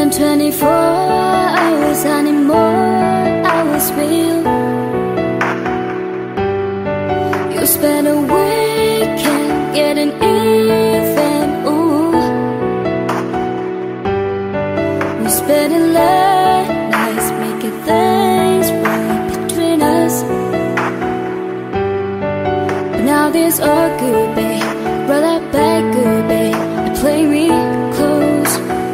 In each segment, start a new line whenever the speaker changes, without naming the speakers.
spend 24 hours and more hours with you. You spend a weekend getting even, ooh. We spend a late nights making things right between us. But now this all good, babe. Roll that back good, babe, and play me close.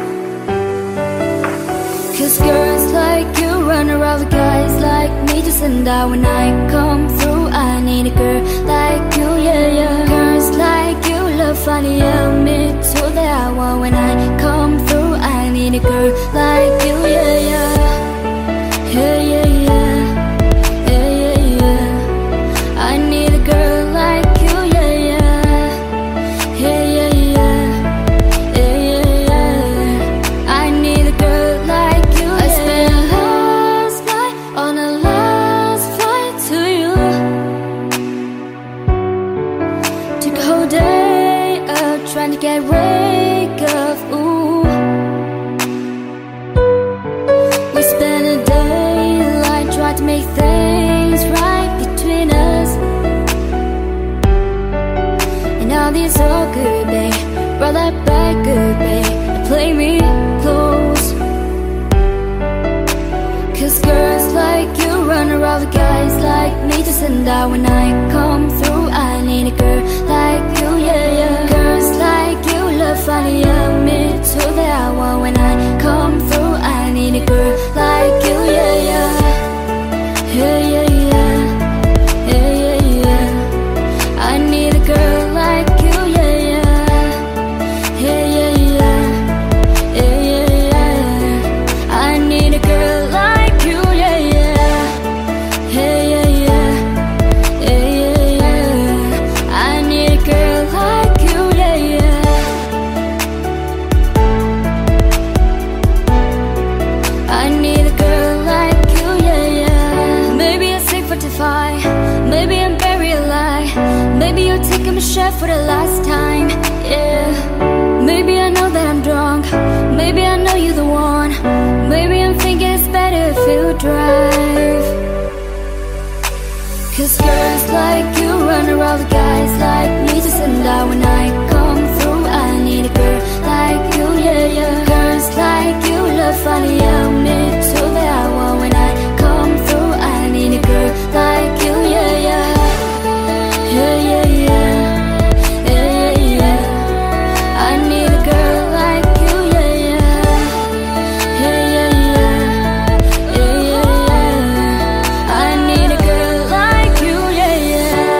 Cause girls like you run around with guys like me just and die. When I come through, I need a girl like you, yeah, yeah. Girls like you love funny, yeah, me too, that I want. When I come through, I need a girl like you, yeah, yeah. Yeah, yeah, yeah. Yeah, yeah, yeah. I need a girl like you, yeah, yeah. Yeah, yeah, yeah. Yeah, yeah, yeah. I need a girl like you, yeah. I spent last night on a last flight to you. Took a whole day out trying to get wake up, ooh. We spent a daylight trying to make things right between us. And now this all good, babe. Roll that back good, babe, and play me close. Cause girls like you run around with guys like me just and die. When I come through, I need a girl like you, yeah, yeah. Girls like you love funny, yeah, me too, that I want. When I come through, I need a girl like you, yeah, yeah. Yeah, yeah, yeah. Yeah, yeah, yeah. I need a girl like you, yeah, yeah. Yeah, yeah, yeah. Yeah, yeah, yeah. I need a girl like you, yeah, yeah. Yeah, yeah, yeah. Yeah, yeah, yeah. I need a girl like you, yeah, yeah. I need a girl like you, yeah, yeah. Maybe I'm sick for defy. Maybe I'm buried alive. Maybe you're taking my shot for the last time, yeah. Maybe I know that I'm drunk. Maybe I know you're the one. Maybe I'm thinking it's better if you drive. Cause girls like you run around with guys like me just and die. When I come through, I need a girl like you, yeah, yeah. Girls like you love funny, yeah, me too, that I want. When I come through, I need a girl like you, yeah, yeah. Yeah, yeah, yeah. Yeah, yeah, yeah. I need a girl like you, yeah, yeah. Yeah, yeah, yeah. Yeah, yeah, yeah. I need a girl like you, yeah, yeah.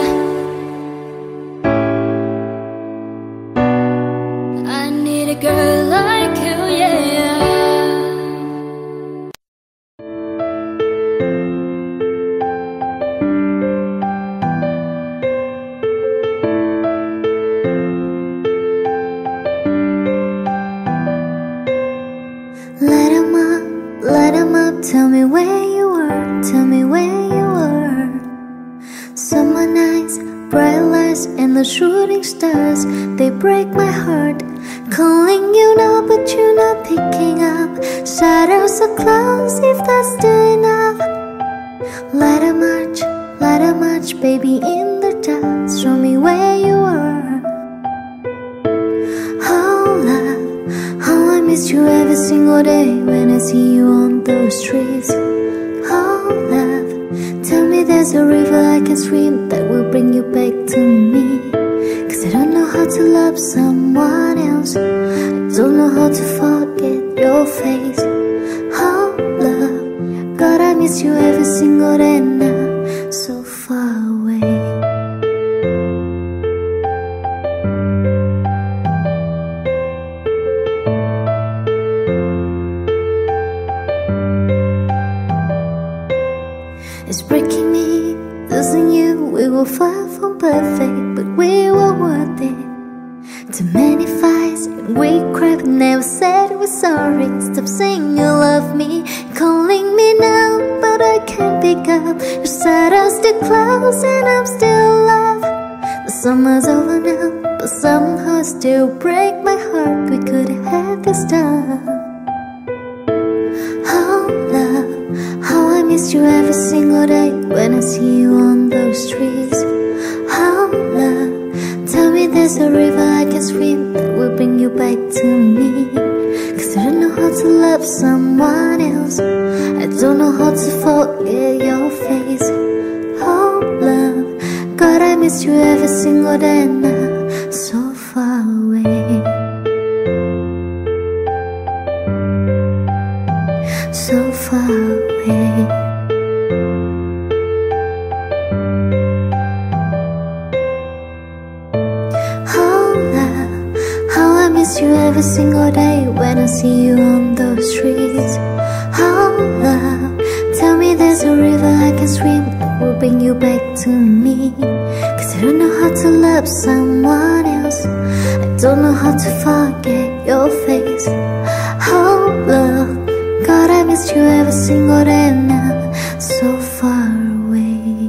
I need a girl like you, yeah, yeah.
Light 'em up, tell me where you were, tell me where you were. Summer nights, bright lights and the shooting stars, they break my heart. Calling you now but you're not picking up. Shadows so close, if that's still enough. Light a march, baby in the dark. Show me where you were. Oh love, how I miss you every single day when I see you on those streets. Oh love, tell me there's a river I can swim that will bring you back to me. Cause I don't know how to love someone else. I don't know how to forget your face. Oh love, God I miss you every single day now, so far away. It's breaking me, losing you. We were far from perfect, but we were worth it. Too many fights and we cried but never said we're sorry. Stop saying you love me, calling me now, but I can't pick up. Your shadows too close and I'm still alive. The summer's over now, but somehow still break my heart. We could have had this time. you every single day when I see you on those streets. Oh love, tell me there's a river I can swim that will bring you back to me. Cause I don't know how to love someone else, I don't know how to forget your face. Oh love, God, I miss you every single day now, so far away, so far away. Oh love, how I miss you every single day when I see you on those streets. Oh love, tell me there's a river I can swim that will bring you back to me. Cause I don't know how to love someone else, I don't know how to forget your face. Oh love, God, I miss you every single day now, so far away.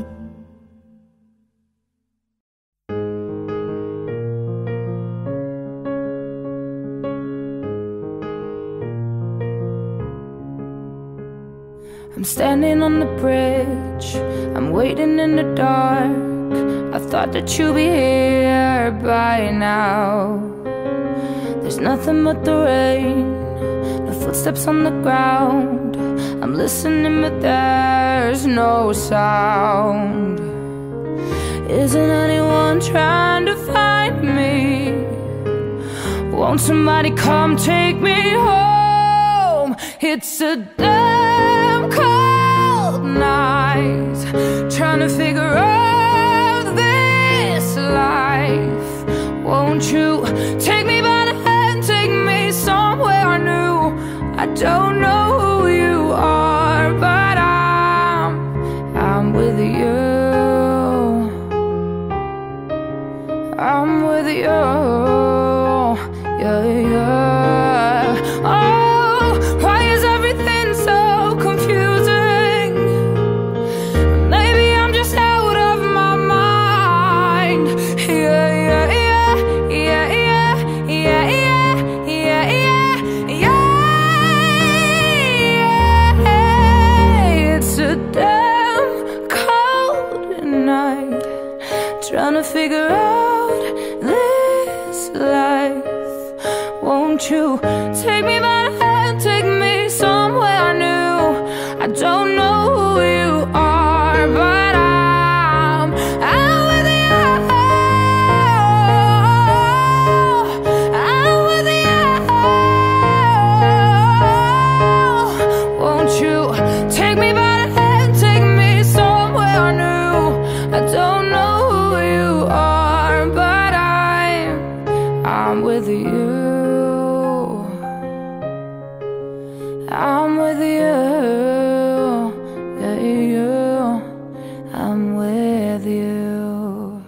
I'm standing on the bridge, I'm waiting in the dark. I thought that you'd be here by now. There's nothing but the rain, no footsteps on the ground. I'm listening but there's no sound. Isn't anyone trying to find me? Won't somebody come take me home? It's a damn cold night, trying to figure out this life. Won't you take me by the hand, take me somewhere new? I don't know who you are, but I'm with you. I'm with you. Yeah, yeah. Oh, why is everything so confusing? Maybe I'm just out of my mind. Yeah, yeah, yeah, yeah, yeah, yeah, yeah, yeah, yeah. It's a damn cold night, trying to figure out this life. Won't you take me by the hand, take me somewhere new? I don't know who you are, but I'm with you. I'm with you. Won't you take me by the hand, take me somewhere new? I don't know who you are, but I'm with you. I'm with you, yeah, you. I'm with you.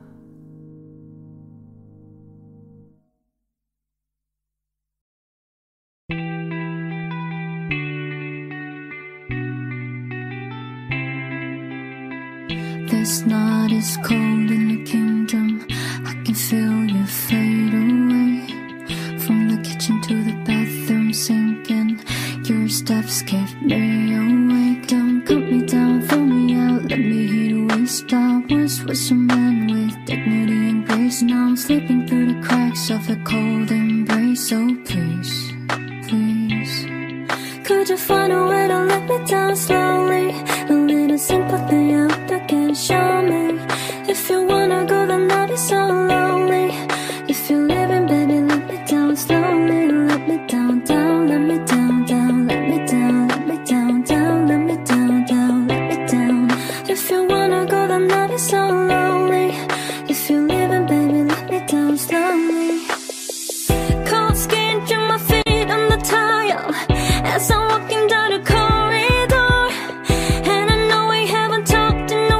This night is cold in the kingdom, I can feel you fade away. From the kitchen to the bathroom sinking, your steps keep me awake. Don't cut me down, throw me out, let me hear the waste. I once was a man with dignity and grace. Now I'm slipping through the cracks of a cold embrace. So please, please, could you find a way to let me down slowly? A little sympathy out there can show me. If you wanna go, then I'll be so lonely. If you're living, baby, let me down slowly. Let me down, down, let me down, down. Let me down, let me down, down. Let me down, down, let me down. If you wanna go, then I'll be so lonely. If you're living, baby, let me down slowly. Cold skin to my feet on the tile as I'm walking down the corridor. And I know we haven't talked in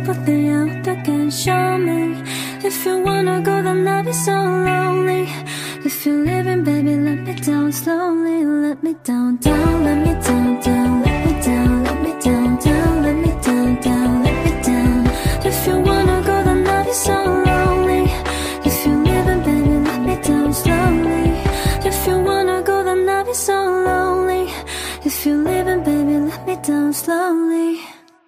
but they out there can show me. If you wanna go, then I'll be so lonely. If you're leaving, baby, let me down slowly. Let me down, down, let me down, down, let me down, let me down, down, let me down, down, let me down. If you wanna go, then I'll be so lonely. If you're leaving, baby, let me down slowly. If you wanna go, then I'll be so lonely. If you're leaving, baby, let me down slowly.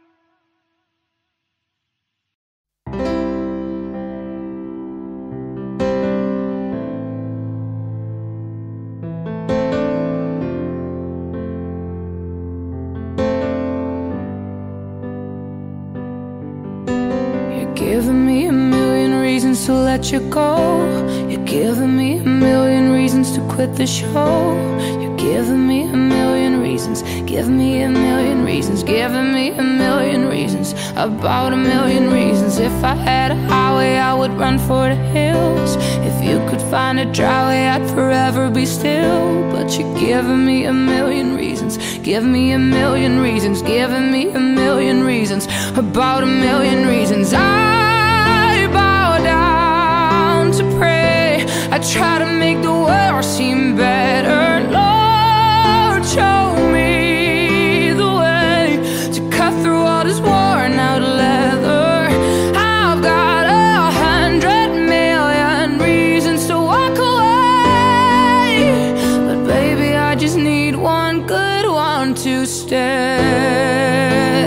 Giving me a million reasons to let you go. You're giving me a million reasons to quit the show. You're giving me a million reasons. Give me a million reasons. Giving me a million reasons. About a million reasons. If I had a highway, I would run for the hills. If you could find a dry way, I'd forever be still. But you're giving me a million reasons. Give me a million reasons. Giving me a million reasons. About a million reasons. I bow down to pray. I try to make the world seem better. Lord, show me the way to cut through all this worn out leather. I've got 100 million reasons to walk away, but baby, I just need one good one to stay.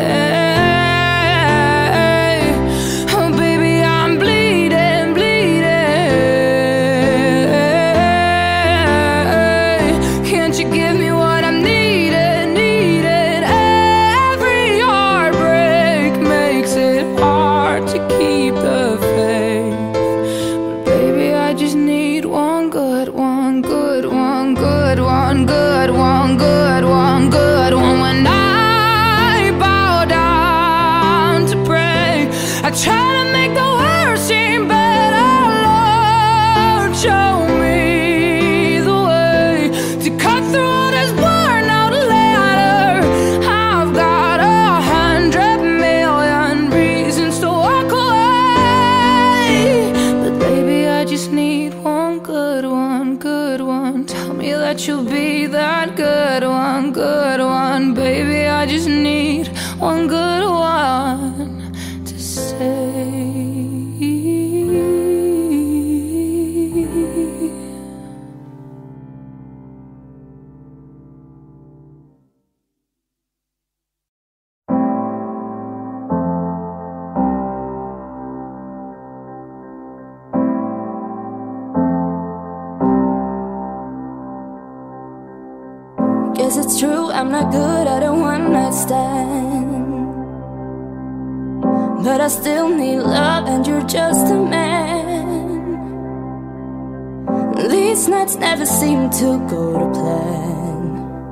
You'll be that good one, baby. I just need one good one to say.
Guess it's true, I'm not good at a one-night stand, but I still need love and you're just a man. These nights never seem to go to plan.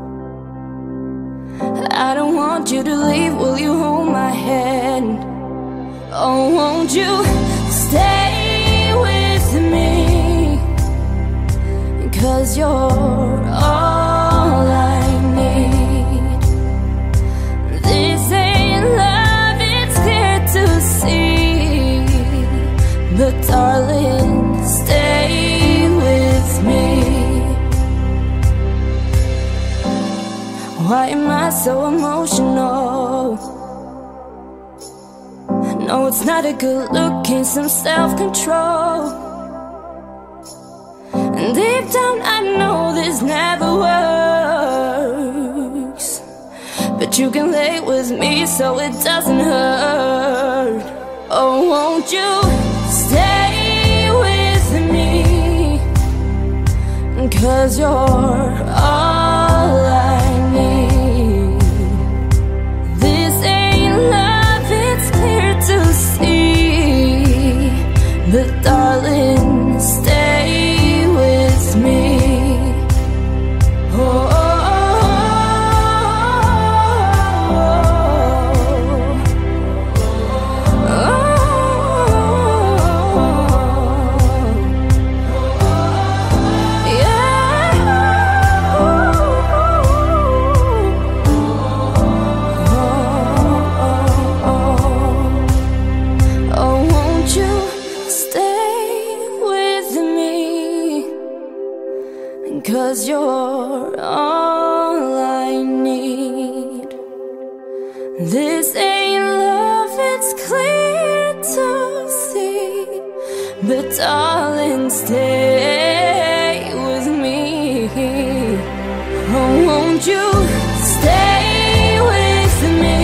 I don't want you to leave, will you hold my hand? Oh, won't you stay with me? 'Cause you're all I need. This ain't love, it's clear to see. But darling, stay with me. Why am I so emotional? No, it's not a good look, ain't some self-control. And deep down I know this never works, but you can lay with me so it doesn't hurt. Oh, won't you stay with me? 'Cause you're all I need. This ain't love, it's clear to see. But darling, stay with me. Oh, yeah.
'cause you're all I need. This ain't love, it's clear to see, but darling, stay with me. Oh, won't you stay with me,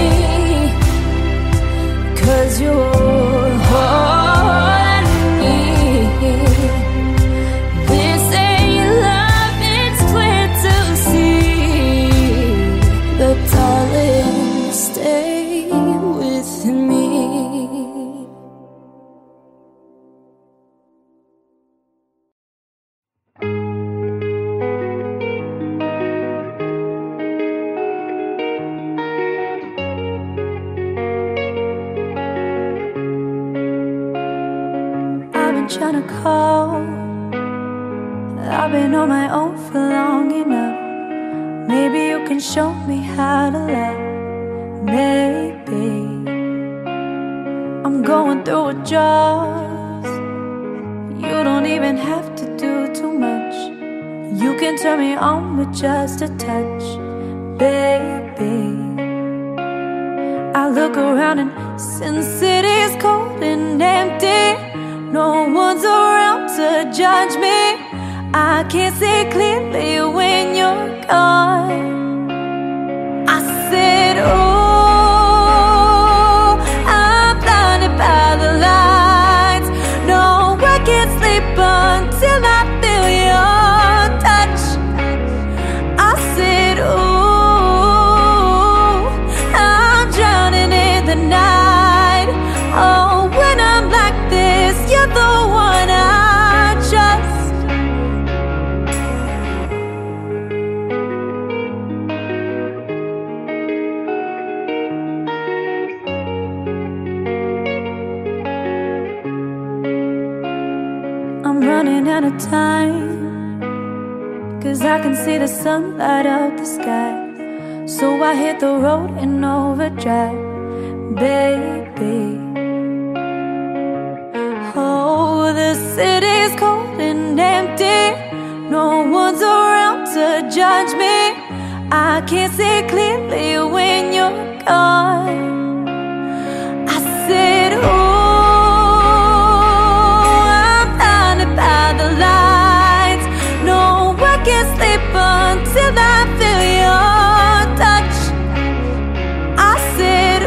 'cause you're all I need. This ain't love, it's clear to see, but darling, stay with me.
Trying to call, I've been on my own for long enough. Maybe you can show me how to love. Maybe I'm going through a jaws. You don't even have to do too much. You can turn me on with just a touch, baby. I look around and since it is cold and empty, no one's around to judge me. I can't see clearly when you're gone. I said, oh, I'm blinded by the lights. No, I can't sleep until I feel your touch. I said, oh, I'm drowning in the night. Oh, when I'm like this, you're the one I trust. I'm running out of time, 'cause I can see the sun light up the sky. So I hit the road in overdrive, baby. Oh, the city's cold and empty. No one's around to judge me. I can't see clearly when you're gone. I said, oh, I'm blinded by the lights. No, I can't sleep until I feel your touch. I said,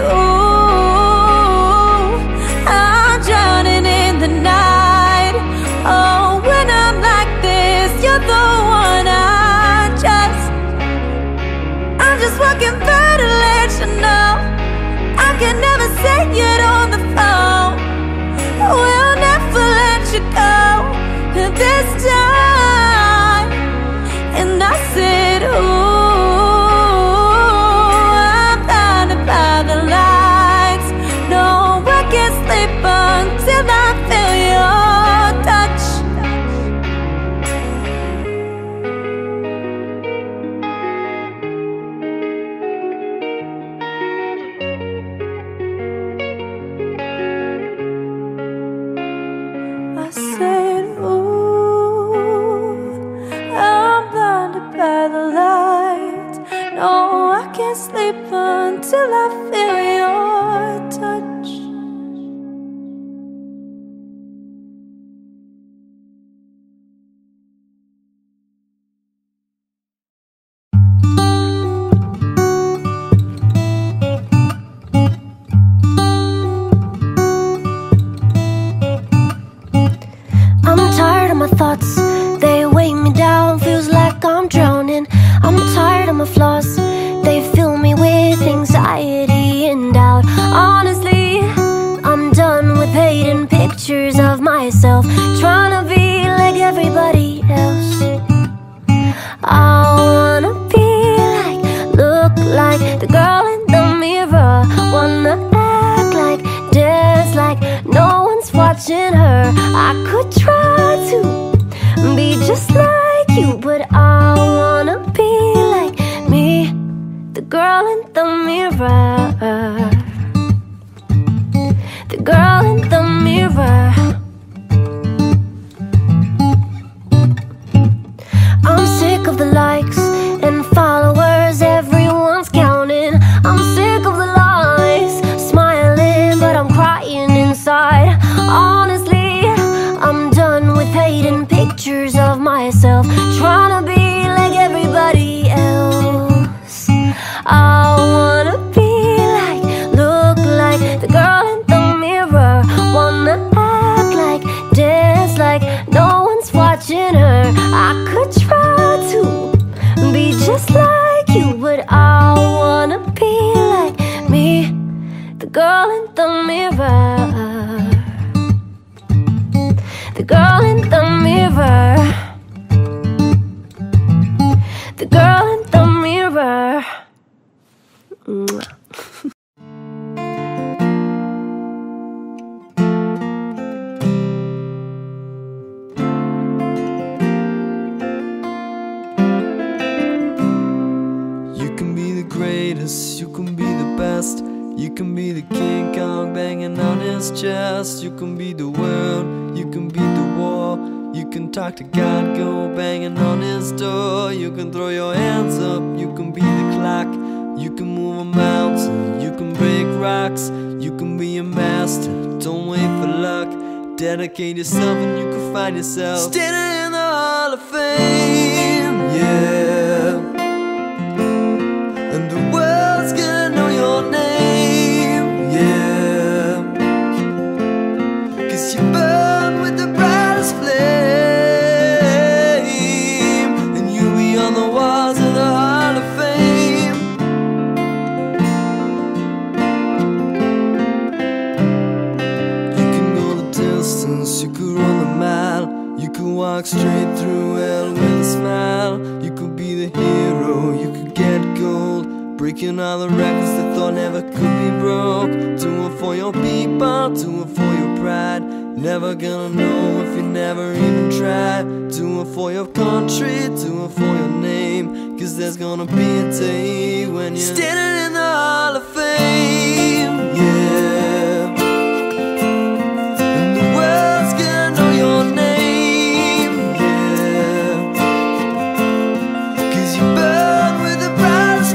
oh, I'm drowning in the night. Oh, when I'm like this, you're the one I trust. I'm just walking by to let you know I can never say it on the phone. We'll never let you go this time. And I said, ooh, I'm blinded by the lights. No, I can't sleep until I feel your touch. I said, ooh, I'm blinded by the lights. No, I can't sleep until I feel your touch.
I'm tired of my thoughts, they weigh me down, feels like I'm drowning. I'm tired of my flaws, they fill me with anxiety and doubt. Honestly, I'm done with hating pictures of myself, trying to be like everybody else. I wanna be like, look like the girl in the mirror, wanna act like, dance like no one's watching her. I could try to be just like you, but I wanna be like me, the girl in the mirror, the girl in the mirror. I'm the likes and followers everyone's counting. I'm sick of the lies, smiling but I'm crying inside. Honestly, I'm done with hating pictures of myself, trying to be like everybody else. I wanna be like, look like the girl in the mirror, wanna act like, dance like no one's watching her. I could try to be just like you, but I wanna be like me, the girl in the mirror, the girl in the mirror, the girl in the mirror.
You can be the greatest, you can be the best. You can be the King Kong banging on his chest. You can be the world, you can beat the war. You can talk to God, go banging on his door. You can throw your hands up, you can be the clock. You can move a mountain, you can break rocks. You can be a master, don't wait for luck. Dedicate yourself and you can find yourself standing in the Hall of Fame, yeah. And the world's gonna know your name, yeah. 'Cause you burn with the brightest flame, and you'll be on the walls of the Hall of Fame. You can go the distance, you could run the mile. You could walk straight through hell with a smile. You could be the hero, you could get gold, breaking all the records they thought never could be broke. Do it for your people, do it for your pride. Never gonna know if you never even try. Do it for your country, do it for your name. 'Cause there's gonna be a day when you're standing in the Hall of Fame, yeah. And the world's gonna know your name, yeah. 'Cause you burn with the brightest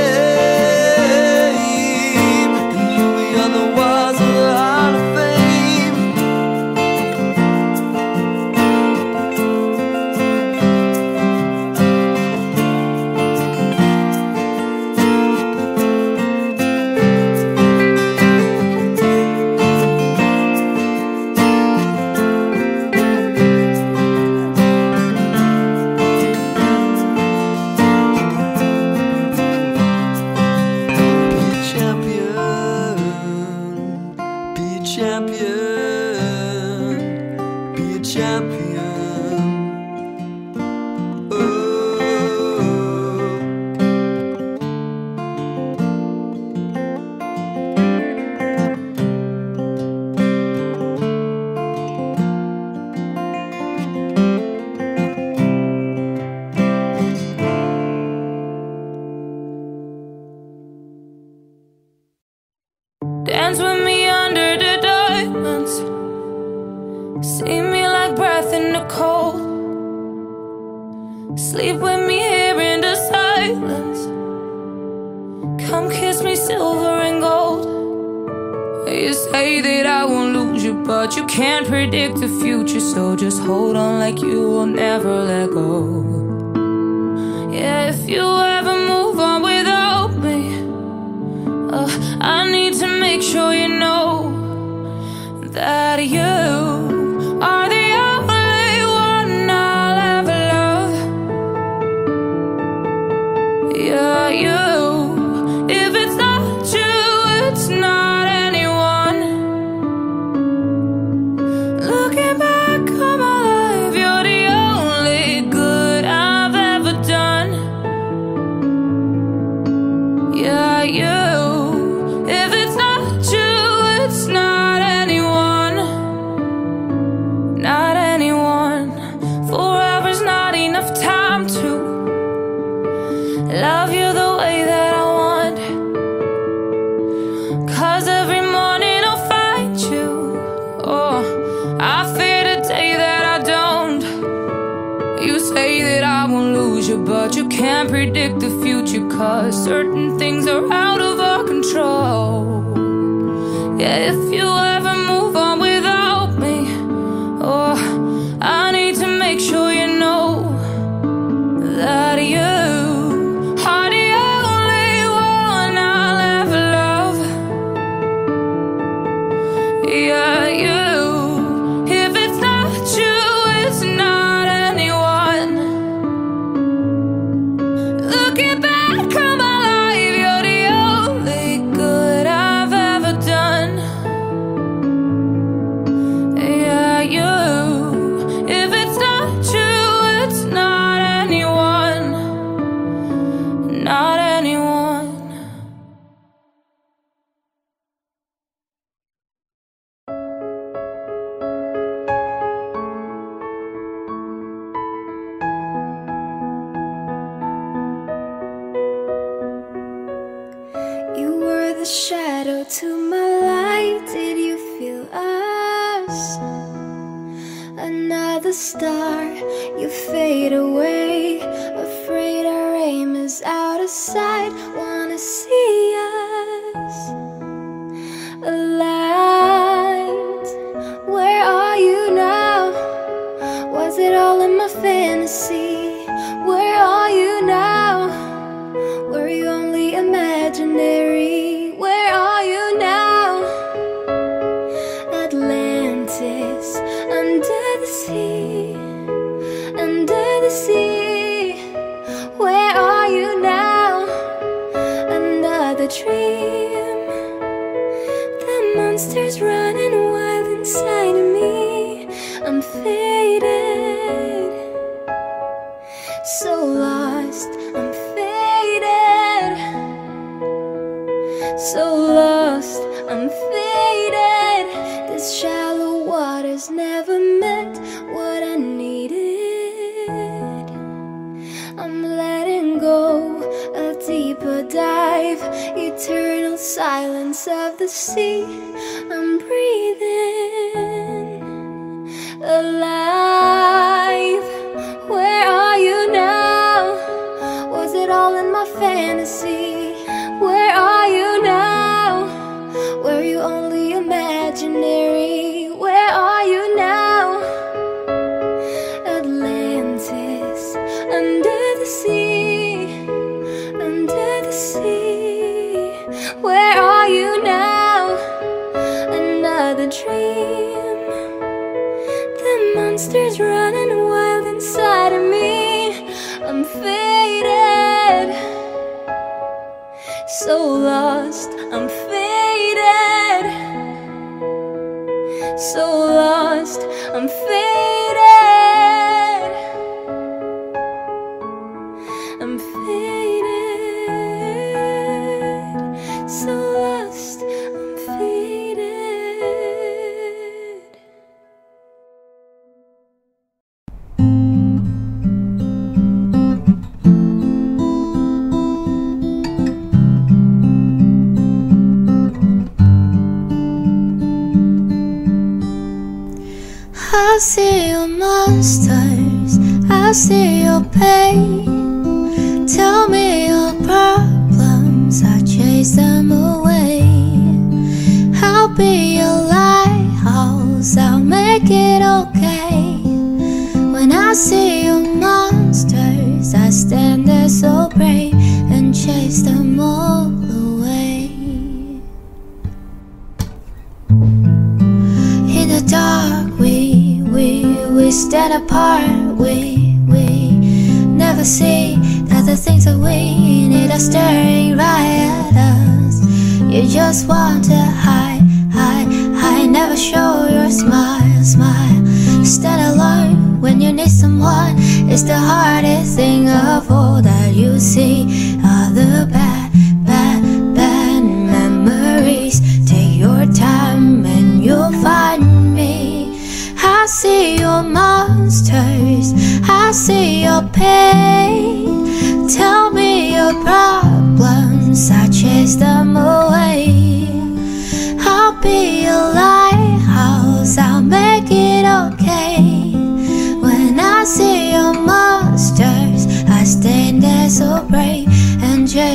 flame, and you'll be on the walls of the Hall of Fame. Be a champion, be a champion. Oh.
Dance with me under the diamonds. See me like breath in the cold. Sleep with me here in the silence. Come kiss me silver and gold. You say that I won't lose you, but you can't predict the future. So just hold on like you will never let go. Yeah, if you ever move on without me, I need to make sure you know that you are the only one I'll ever love. Yeah, you. If it's not you, it's not anyone. Looking back on my life, you're the only good I've ever done. Yeah, you. If it's not you, it's not anyone. won't lose you, but you can't predict the future, 'cause certain things are out of our control. Yeah, if you ever move on without me, oh, I need to make sure you know that you are the only one I'll ever love. Yeah, you. If it's not you, it's not anyone. Looking back on my life, you're the only good I've ever done. Yeah, you. If it's not you, it's not anyone. Not anyone.
You were the shadow to my light. Did you feel us? Another star, you fade away. Afraid our aim is out of sight. Wanna see us alight. Where are you now? Was it all in my fantasy? Where are you now? Were you only imaginary? Where are you now? Atlantis, under the sea, under the sea. Where are you now? Another dream. The monster's running wild inside of me. I'm faded, so lost, I'm faded, so lost, I'm faded. This shallow water's never meant what I needed. I'm letting go, a deeper dive, eternal silence of the sea. I'm breathing alive. Where are you now? Was it all in my fantasy? Where are you now? Were you only imaginary? Where are you now? Atlantis, under the sea, under the sea. Where are you now? Another dream. The monster's running wild inside of me. I'm faded, so lost, I'm faded, so lost, I'm faded, I'm faded, so lost, I'm faded. I see your monsters, I see your pain. Tell me your problems, I chase them away. I'll be your lighthouse, I'll make it okay. When I see your monsters, I stand there so brave and chase them all away. In the dark, we stand apart. We never see that the things that we need are staring right at us. You just want to hide. Never show your smile. Stand alone when you need someone. It's the hardest thing of all that you see are the bad memories. Take your time and you'll find me. I see your monsters, I see your pain. Tell me your problems, I chase them away. I'll be your lighthouse, I'll make it okay. When I see your monsters,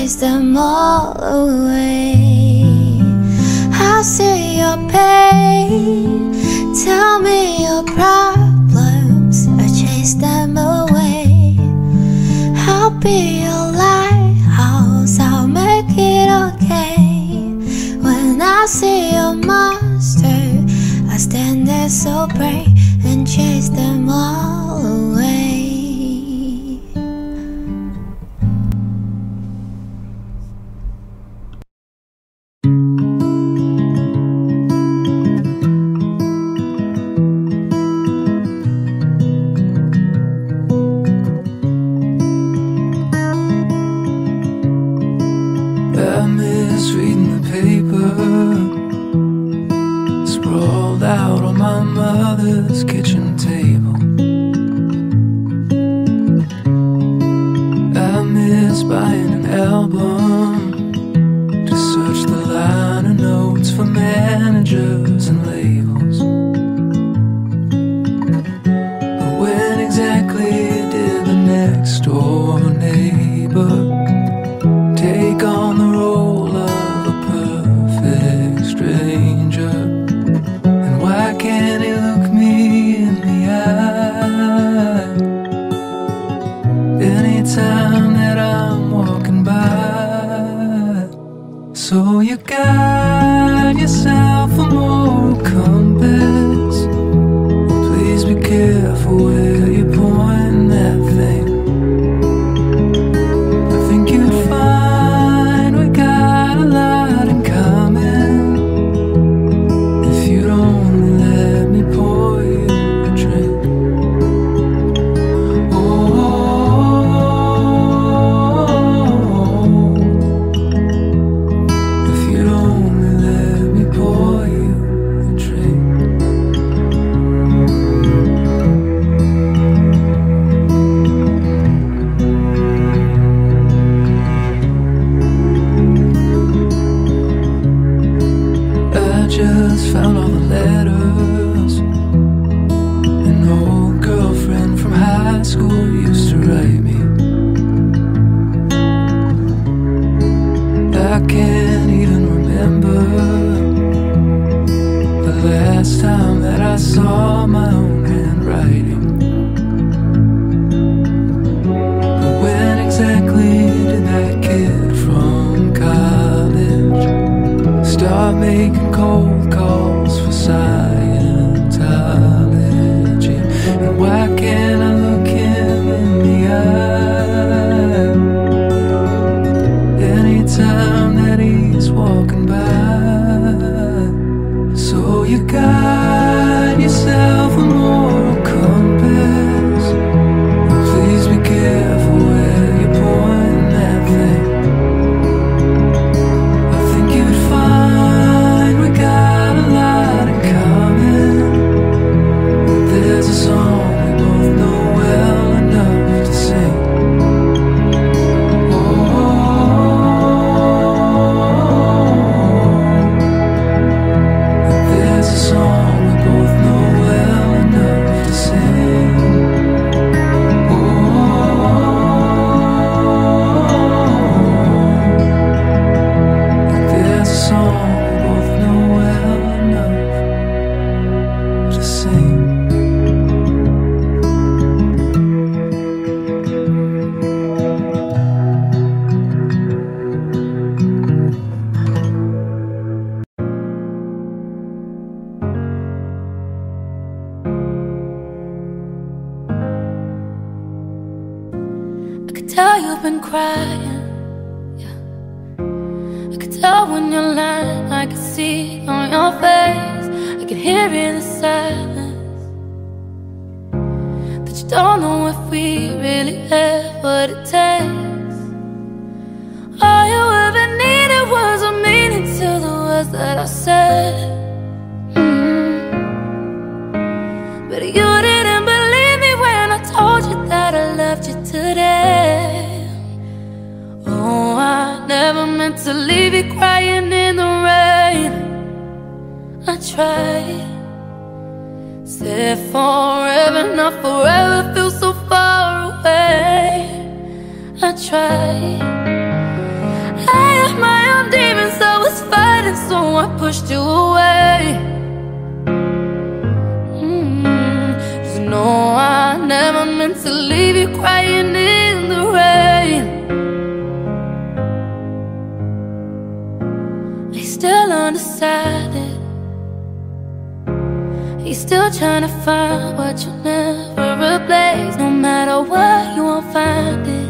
chase them all away. I'll see your pain, tell me your problems, I chase them away. I'll be your lighthouse, I'll make it okay. When I see your monster, I stand there so brave and chase them all away.
I miss reading the paper, sprawled out on my mother's kitchen table. I miss buying an album to search the liner notes for managers and labels. But when exactly did the next door neighbor take on the role of a perfect stranger? And why can't he look me in the eye anytime that I'm walking by? So you got yourself a moral compass. Well, please be careful where you point that thing. I think you'd find we got a lot in common if you'd only let me pour you a drink. If you'd only let me pour you a drink. I just found all the letters an old girlfriend from high school used to write me. I can't even remember the last time that I saw my own handwriting. But when exactly did that kid from college start making cold calls for Scientology? And why can't I look him in the eye anytime that he's walking by? So you got yourself a moral compass. Well, please be careful where you point that thing. I think you'd find we got a lot in common. But there's a song we both know well enough to sing. There's a song we both know well enough to sing. There's a song we both know well enough to sing.
I could tell you've been crying, yeah. I could tell when you're lying, I could see it on your face. I could hear in the silence that you don't know if we really have what it takes. All you ever needed was a meaning to the words that I said. But you didn't believe me when I told you that I loved you today. Oh, I never meant to leave you crying in the rain. I tried, said forever, not forever, feels so far away. I tried,
I pushed you away. Just know I never meant to leave you crying in the rain. He's still undecided. He's still trying to find what you never replace. No matter what, you won't find it.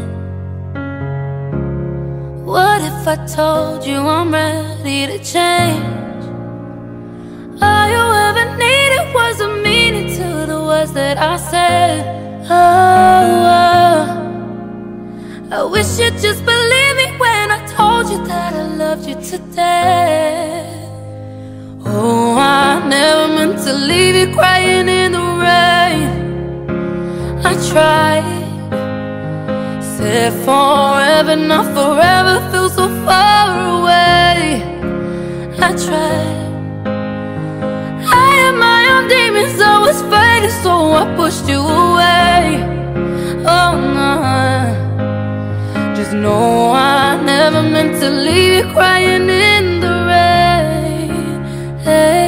What if I told you I'm ready to change? All you ever needed was a meaning to the words that I said. Oh, I wish you'd just believe me when I told you that I loved you to death. Oh, I never meant to leave you crying in the rain. I tried. Said forever, not forever, feels so far away. I tried. I had my own demons, I was fighting, so I pushed you away. Oh no, just know I never meant to leave you crying in the rain. Hey.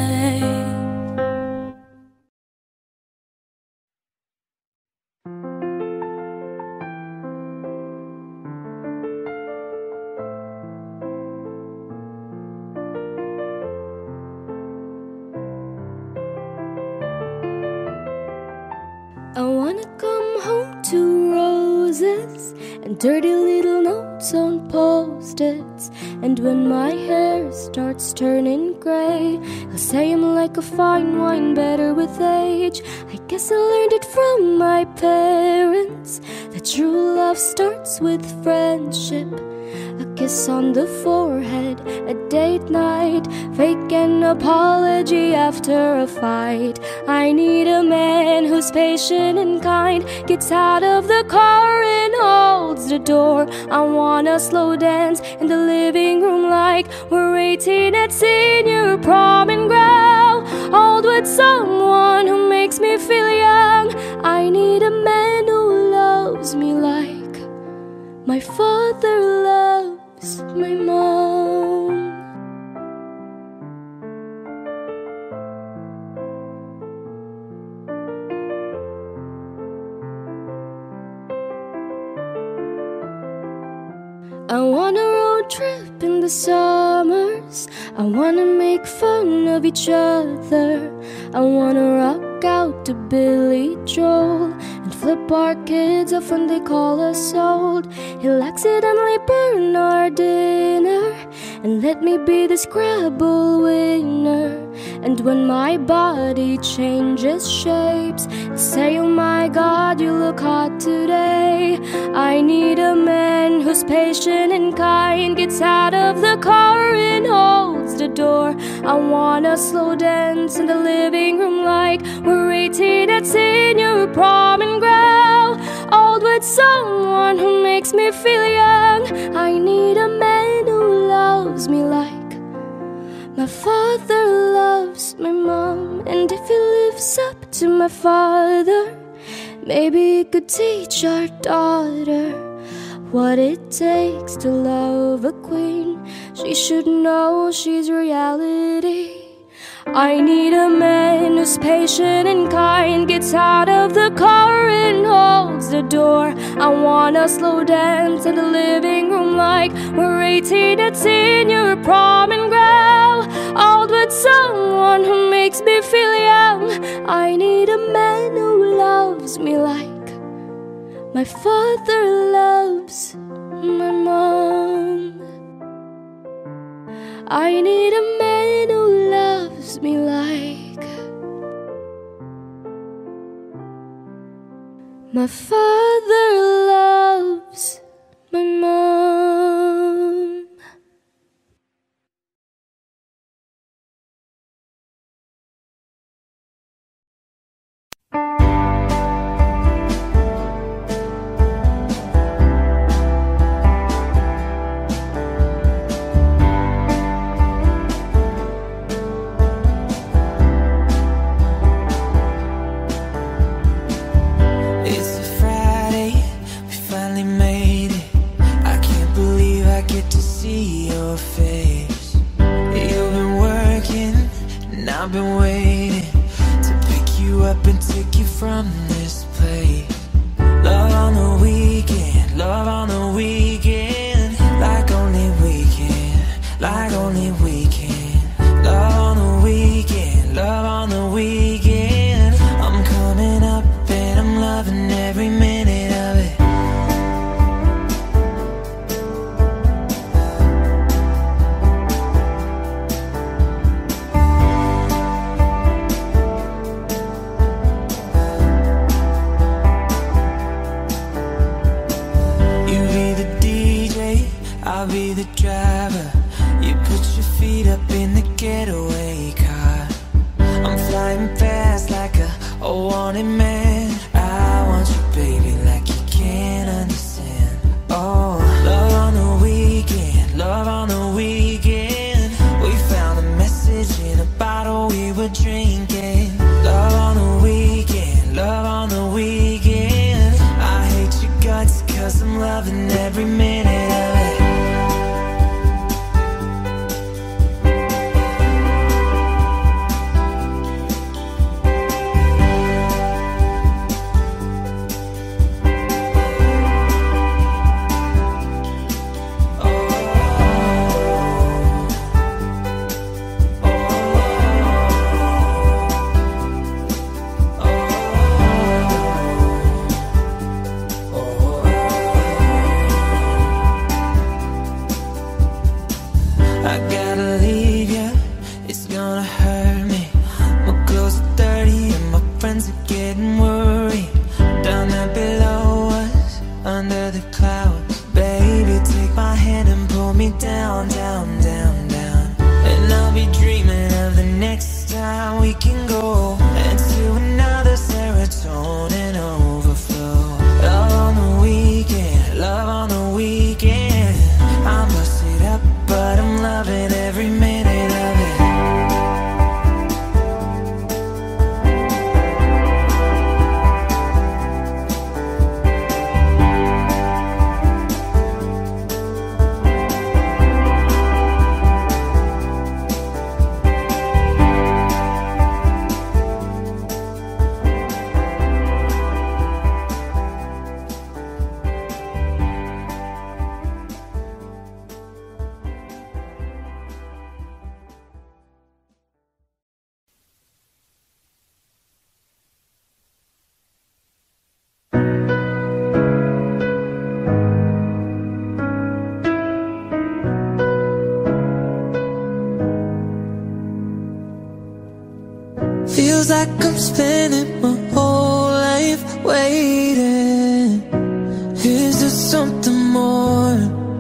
I wanna come home to roses and dirty little notes on post-its. And when my hair starts turning grey, I'll say I'm like a fine wine, better with age. I guess I learned it from my parents, that true love starts with friendship. A kiss on the forehead, a date night, fake an apology after a fight. I need a man who's patient and kind, gets out of the car and holds the door. I wanna slow dance in the living room like we're 18 at senior prom and growl. Old with someone who makes me feel young. I need a man who loves me like my father loves my mom. I want a road trip in the summers. I wanna make fun of each other. I wanna rock out to Billy Joel and flip our kids off when they call us old. He'll accidentally burn our dinner and let me be the Scrabble winner. And when my body changes shapes, he'll say, oh my God, you look hot today. I need a man who's patient and kind, gets out of the car and holds the door. I wanna slow dance in the living room like we're 18 at senior prom and growl. Old with someone who makes me feel young. I need a man who loves me like my father loves my mom. And if he lives up to my father, maybe he could teach our daughter what it takes to love a queen. She should know she's reality. I need a man who's patient and kind, gets out of the car and holds the door. I wanna slow dance in the living room like we're 18 at senior prom and growl. Old with someone who makes me feel young. I need a man who loves me like my father loves my mom. I need a man who loves me like my father loves my mom.
See your face. You've been I've been waiting to pick you up and take you from this place. Love on the weekend, love on the weekend, like only we can, like only we can. Love on the weekend, love on the weekend. I'm coming up and I'm loving every minute of it. I'll be the driver. You put your feet up in the getaway car. I'm flying fast like a wanted man. I want you, baby, like you can't understand. Oh, love on the weekend, love on the weekend. We found a message in a bottle we were drinking. Love on the weekend, love on the weekend. I hate your guts 'cause I'm loving every minute of it. I gotta leave ya, it's gonna hurt me. My clothes are dirty and my friends are getting worried. Down there below us, under the clouds. Baby, take my hand and pull me down, down, down, down. And I'll be dreaming of the next time we can go into another serotonin overflow. Love on the weekend, love on the weekend. I'm busted up, but I'm loving every minute of it. Feels like I'm spending my whole life waiting. Is there something more?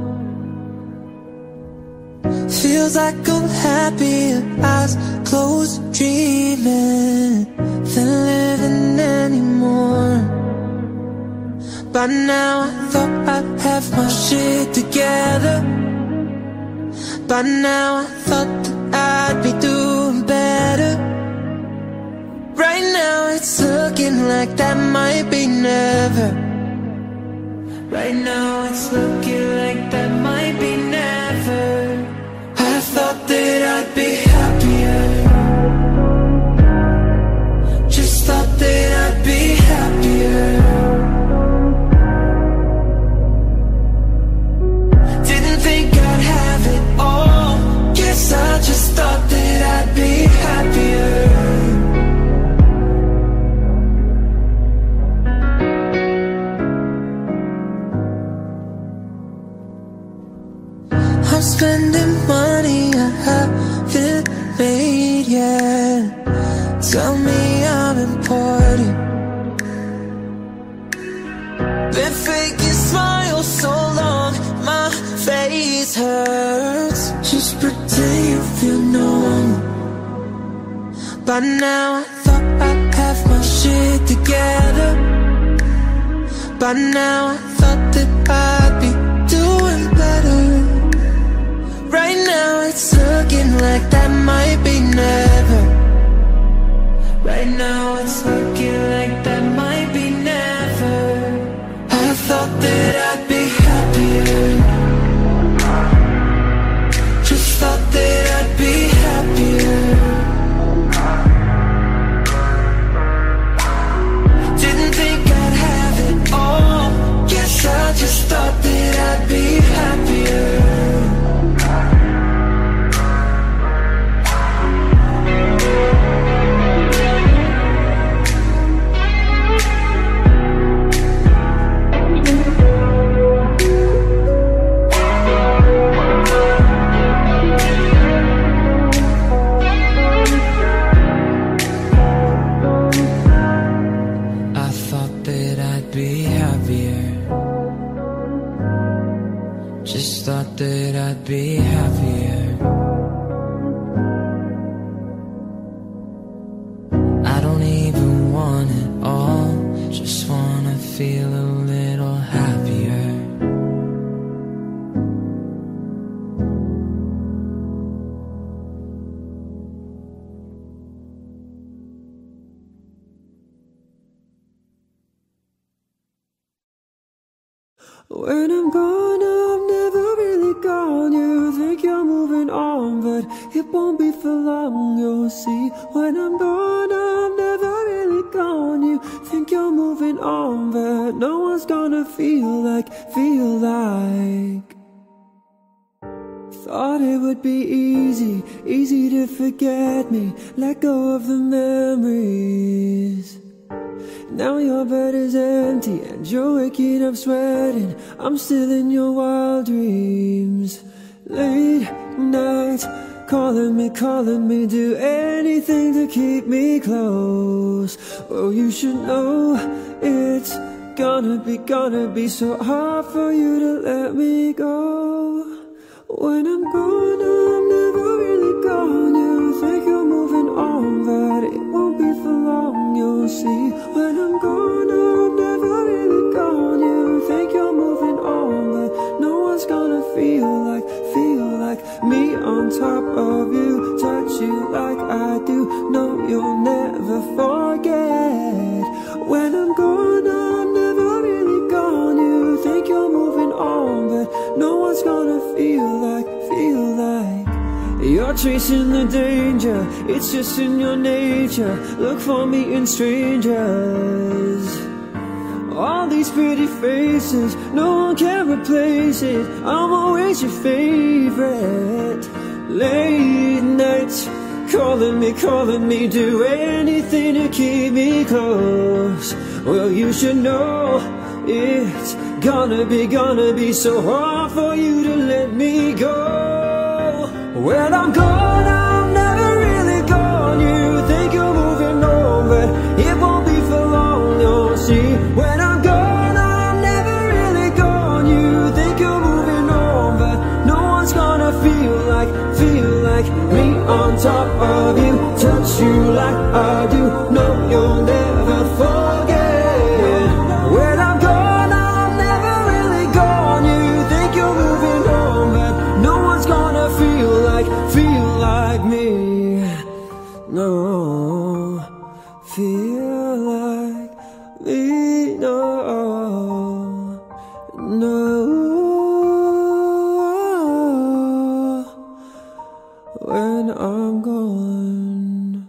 Feels like I'm happier, eyes closed, dreaming than living anymore. By now I thought I'd have my shit together. By now I thought that I'd be doing better. Right now it's looking like that might be never. Right now it's looking like that might be never. I thought that I'd be happier. Just thought that I'd be happier. Didn't think I'd have it all. Guess I just thought that I'd be happier. I'm spending money I haven't made yet. Tell me I'm important. Been faking smiles so long, my face hurts. Just pretend you feel normal. By now I thought I'd have my shit together. By now I thought that I'd be doing better. Right now it's looking like that might be never. Right now it's looking like that might be never. I thought that I'd be happier. Just thought that I'd be happier. Just thought that I'd be happier. I don't even want it all, just wanna feel a little happier.
When I'm gone, I'm never really gone. You think you're moving on, but it won't be for long, you'll see. When I'm gone, I'm never really gone. You think you're moving on, but no one's gonna feel like Thought it would be easy to forget me, let go of the memories. Now your bed is empty and you're waking up sweating. I'm still in your wild dreams. Late nights, calling me, do anything to keep me close. Well, you should know it's gonna be so hard for you to let me go. When I'm gone, I'm never really gone. You think you're moving on, but it won't be for long, you'll see. When I'm gone, I'm never really gone. You think you're moving on, but no one's gonna feel like me on top of you, touch you like I do. No, you'll never forget. When I'm gone, I'm never really gone. You think you're moving on, but no one's gonna feel like you're chasing the danger. It's just in your nature. Look for me in strangers. All these pretty faces, no one can replace it. I'm always your favorite. Late nights, calling me, do anything to keep me close. Well, you should know it's gonna be so hard for you to let me go. When I'm gone, I'm never really gone. You think you're moving on, but it won't be for long, you'll see. When I'm gone, I'm never really gone. You think you're moving on, but no one's gonna feel like me on top of you, touch you like I do. No, you'll never forget. When I'm gone, I'm never really gone. You think you're moving on, but no one's gonna feel like me. No, feel like me. No, when I'm gone.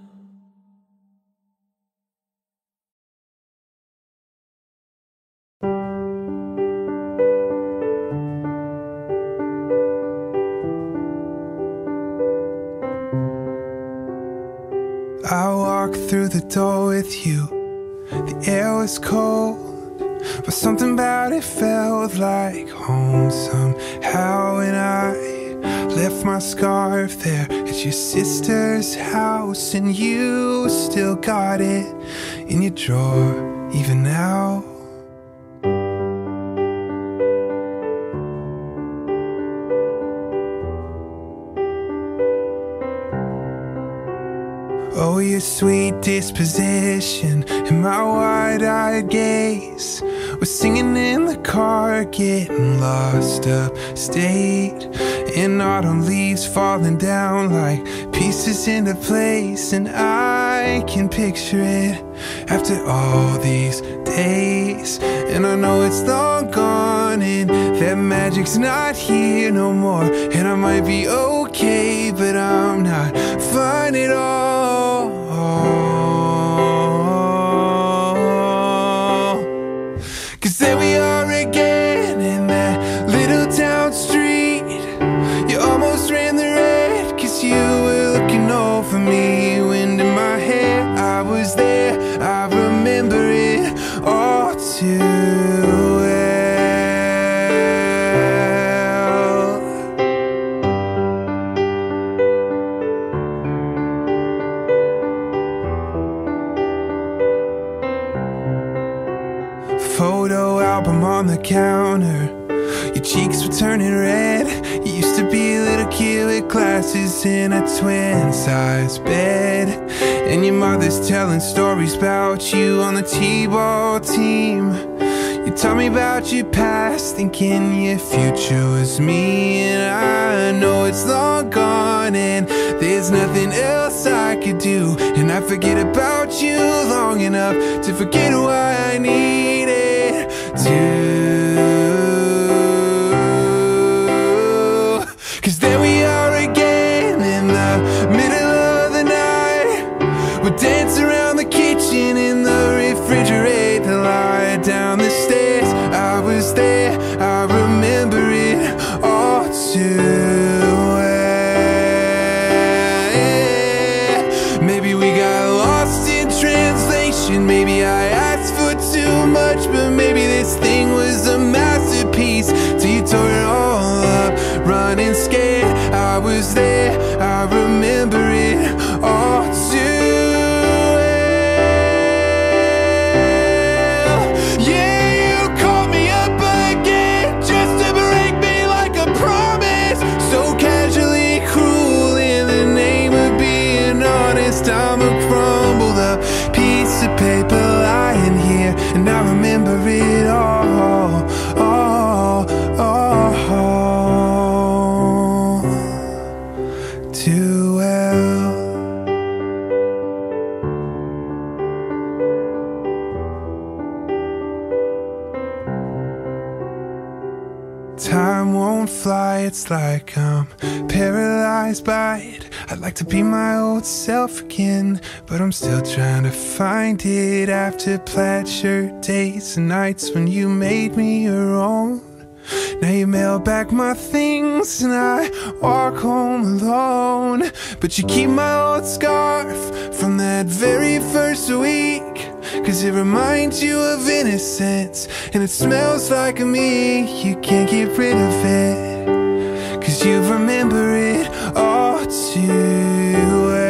I walked through the door with you. The air was cold, but something about it felt like home somehow. And I left my scarf there at your sister's house, and you still got it in your drawer even now. Oh, your sweet disposition and my wide-eyed gaze was singing in the car, getting lost upstate. And autumn leaves falling down like pieces into place, and I can picture it after all these days. And I know it's long gone and that magic's not here no more. And I might be okay, but I'm not fine at all. 'Cause there we are again in that little town street. You almost ran the red 'cause you were looking over me. Wind in my hair, I was there, I remember it all too well. Your cheeks were turning red. You used to be a little kid with glasses in a twin-size bed. And your mother's telling stories about you on the t-ball team. You taught me about your past, thinking your future was me. And I know it's long gone and there's nothing else I could do. And I forget about you long enough to forget why I needed to. 'Cause there we are again in the middle of the night. We're dancing around the kitchen in the refrigerator, lie down the stairs. I was there, I remember it all too well. Maybe we got lost in translation. Maybe I asked for too much, but maybe this thing was a masterpiece till you tore it all up, running scared. I was there, I remember it all too well. Yeah, you called me up again just to break me like a promise. So casually cruel in the name of being honest. I'm a crumbled up piece of paper lying here, and I remember it all, too well. Time won't fly, it's like I'm paralyzed by it. I'd like to be my old self again, but I'm still trying to find it. After plaid shirt days and nights when you made me your own. Now you mail back my things and I walk home alone. But you keep my old scarf from that very first week, 'cause it reminds you of innocence and it smells like me. You can't get rid of it, 'cause you remember it all too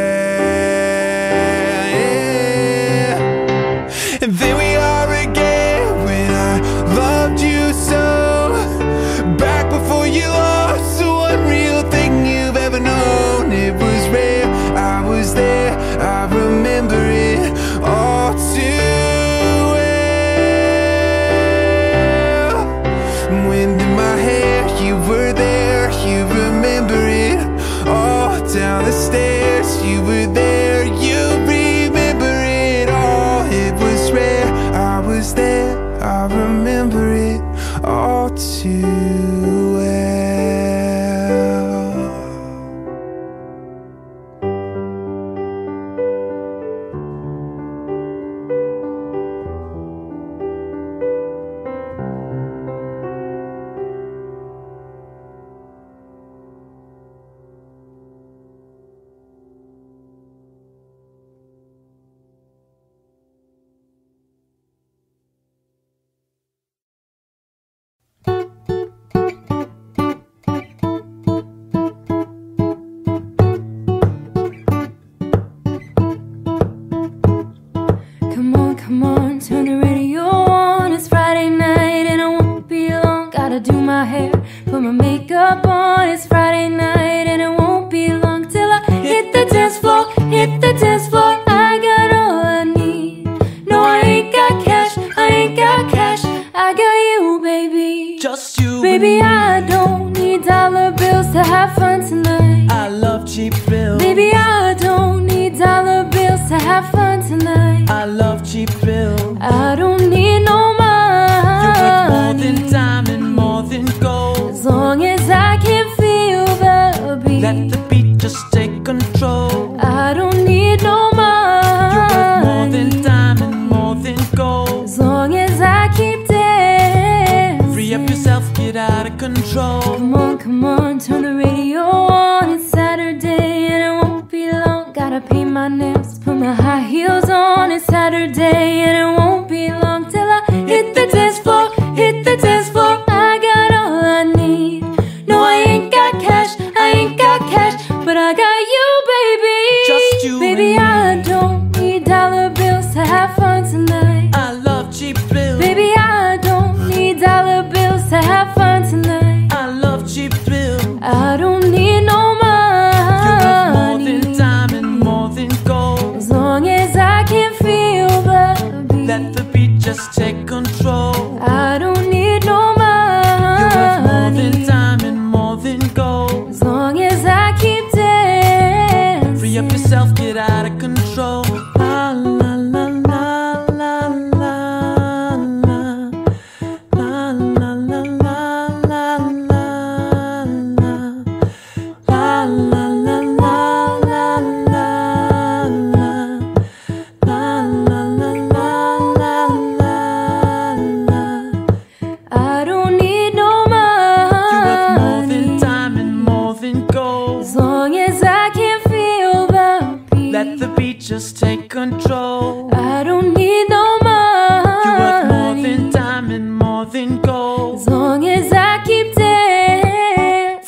well, yeah. And then we are again when I loved you so. Back before you lost the one real thing you've ever known. It was rare, I was there, I remember it all too well. Wind in my hair, you were there, you remember it all. Down the stairs, you were there, you remember it all. It was rare, I was there, I remember it all too well.
Come on, turn the radio on. It's Friday night and I won't be long. Gotta do my hair, put my makeup on. It's Friday night and it won't be long till I hit the dance floor, hit the dance floor. I got all I need. No, I ain't got cash, I ain't got cash. I got you, baby.
Just you.
Baby, I don't need dollar bills to have fun tonight.
I love cheap bills.
Baby, I don't need dollar bills to have fun tonight.
I love cheap bills.
I don't need no money.
You're worth more than diamond, more than gold.
As long as I can feel the beat.
Let the beat just take control.
I don't need no money.
You're worth more than diamond, more than gold.
As long as I keep dancing.
Free up yourself, get out of control.
Come on, turn the radio on. It's Saturday and it won't be long. Gotta paint my nails, put my high heels on. It's Saturday and it won't be long till I hit the dance floor, hit the dance floor. I got all I need. No, I ain't got cash, I ain't got cash, but I got you, baby.
Just you.
Baby, I don't need dollar bills to have fun tonight.
I love cheap bills.
Baby, I don't need dollar bills to have fun tonight.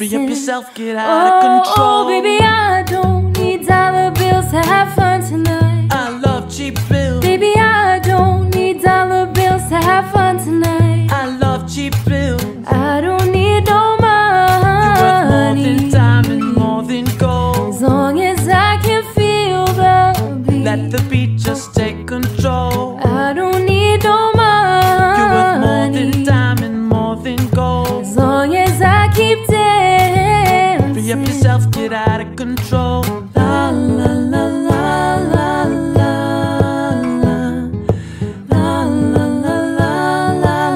Free up yourself, get out of control.
Oh, baby, I don't need dollar bills to have fun tonight.
I love cheap bills.
Baby, I don't need dollar bills to have fun tonight.
I love cheap bills.
I don't need no money.
You're worth more than diamond, more than gold.
As long as I can feel the beat.
Let the beat just take control.
I don't need no money.
You're worth more than diamond, more than gold.
As long as I keep dancing.
Free up yourself, get out of control.
La la la la la la la la la la la la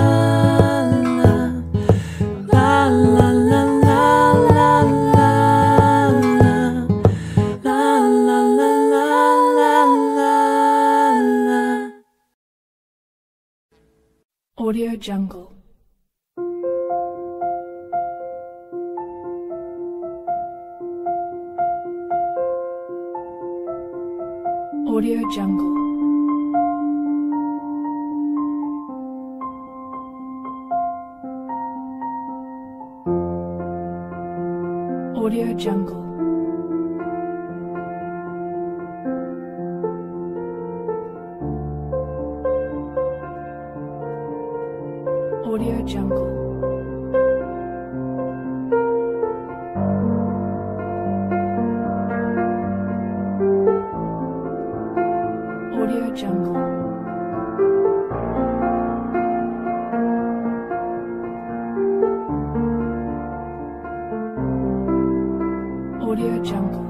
la la la Audio Jungle. Audio Jungle. Audio Jungle. Audio Jungle. Audio Jungle. Audio Jungle.